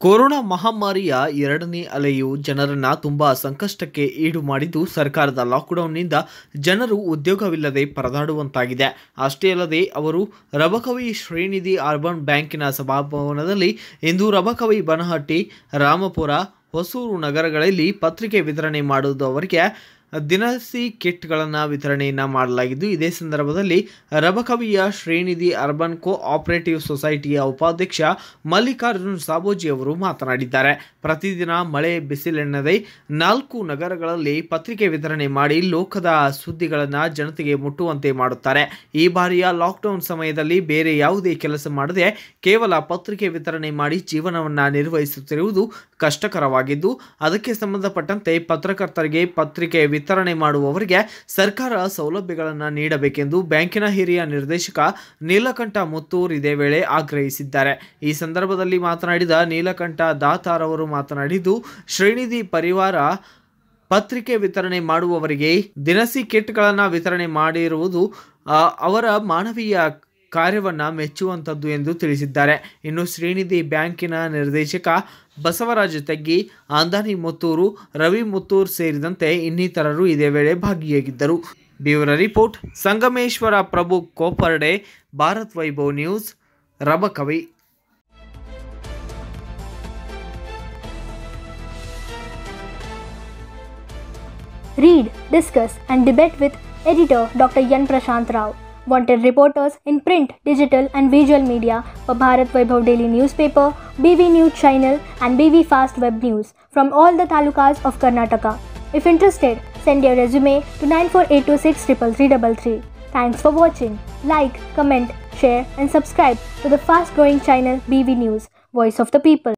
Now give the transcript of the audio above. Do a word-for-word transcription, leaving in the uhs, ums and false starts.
Corona ಮಹಾಮಾರಿಯ ಎರಡನೇ ಅಲೆಯು ಜನರನ್ನ ತುಂಬಾ ಸಂಕಷ್ಟಕ್ಕೆ ಈಡು ಮಾಡಿದ್ದು, ಸರ್ಕಾರದ ಲಾಕ್ಡೌನ್ನಿಂದ ಜನರು ಉದ್ಯೋಗವಿಲ್ಲದೆ ಪರದಾಡುವಂತಾಗಿದೆ. ಅಷ್ಟೇ ಅಲ್ಲದೆ ಅವರು ರಬಕವಿ ಶ್ರೀನಿಧಿ ಅರ್ಬನ್ ಬ್ಯಾಂಕಿನ ಸಭಾಭವನದಲ್ಲಿ ಇಂದು ರಬಕವಿ ಬನಹಟ್ಟಿ, ರಾಮಪುರ, ಹೊಸೂರು ನಗರಗಳಲ್ಲಿ ಪತ್ರಿಕೆ ವಿತರಣೆ ಮಾಡುವುದವರಿಗೆ ದಿನಸಿ ಕಿಟ್ಗಳನ್ನು ವಿತರಣೆಯನ್ನು ಮಾಡಲಾಗಿದ್ದು, ಇದೇ ಸಂದರ್ಭದಲ್ಲಿ ರಬಕವಿಯ ಶ್ರೀನಿಧಿ ಅರ್ಬನ್ ಕೋ ಆಪರೇಟಿವ್ ಸೊಸೈಟಿಯ ಉಪಾಧ್ಯಕ್ಷ ಮಲ್ಲಿಕಾರ್ಜುನ್ ಸಾಬೋಜಿ ಅವರು ಮಾತನಾಡಿದ್ದಾರೆ. ಪ್ರತಿದಿನ ಮಳೆ ಬಿಸಿಲೆನ್ನದೆ ನಾಲ್ಕು ನಗರಗಳಲ್ಲಿ ಪತ್ರಿಕೆ ವಿತರಣೆ ಮಾಡಿ ಲೋಕದ ಸುದ್ದಿಗಳನ್ನು ಜನತೆಗೆ ಮುಟ್ಟುವಂತೆ ಮಾಡುತ್ತಾರೆ. ಈ ಬಾರಿಯ ಲಾಕ್ಡೌನ್ ಸಮಯದಲ್ಲಿ ಬೇರೆ ಯಾವುದೇ ಕೆಲಸ ಮಾಡದೆ ಕೇವಲ ಪತ್ರಿಕೆ ವಿತರಣೆ ಮಾಡಿ ಜೀವನವನ್ನು ನಿರ್ವಹಿಸುತ್ತಿರುವುದು ಕಷ್ಟಕರವಾಗಿದ್ದು, ಅದಕ್ಕೆ ಸಂಬಂಧಪಟ್ಟಂತೆ ಪತ್ರಕರ್ತರಿಗೆ ಪತ್ರಿಕೆ ವಿತರಣೆ ಮಾಡುವವರಿಗೆ ಸರ್ಕಾರ ಸೌಲಭ್ಯಗಳನ್ನು ನೀಡಬೇಕೆಂದು ಬ್ಯಾಂಕಿನ ಹಿರಿಯ ನಿರ್ದೇಶಕ ನೀಲಕಂಠ ಮುತ್ತೂರ್ ಇದೇ ವೇಳೆ ಆಗ್ರಹಿಸಿದ್ದಾರೆ. ಈ ಸಂದರ್ಭದಲ್ಲಿ ಮಾತನಾಡಿದ ನೀಲಕಂಠ ದಾತಾರ್ ಅವರು ಮಾತನಾಡಿದ್ದು, ಶ್ರೀನಿಧಿ ಪರಿವಾರ ಪತ್ರಿಕೆ ವಿತರಣೆ ಮಾಡುವವರಿಗೆ ದಿನಸಿ ಕಿಟ್ಗಳನ್ನು ವಿತರಣೆ ಮಾಡಿರುವುದು ಅವರ ಮಾನವೀಯ ಕಾರ್ಯವನ್ನು ಮೆಚ್ಚುವಂಥದ್ದು ಎಂದು ತಿಳಿಸಿದ್ದಾರೆ. ಇನ್ನು ಶ್ರೀನಿಧಿ ಬ್ಯಾಂಕಿನ ನಿರ್ದೇಶಕ ಬಸವರಾಜ ತೆಗ್ಗಿ, ಆಂದಾನಿ ಮುತ್ತೂರು, ರವಿ ಮುತ್ತೂರ್ ಸೇರಿದಂತೆ ಇನ್ನಿತರರು ಇದೇ ವೇಳೆ ಭಾಗಿಯಾಗಿದ್ದರು. Bureau report, Sangameshwar Prabhu Koparde, Bharat Vaibhav news, Rabakavi. Read, discuss and debate with editor Doctor Yan Prashant Rao. Wanted reporters in print, digital and visual media for Bharat Vaibhav Daily Newspaper, B V News Channel and B V Fast Web News from all the talukas of Karnataka. If interested, send your resume to nine four eight two six three three three three. Thanks for watching. Like, comment, share and subscribe to the fast growing channel B V News, Voice of the People.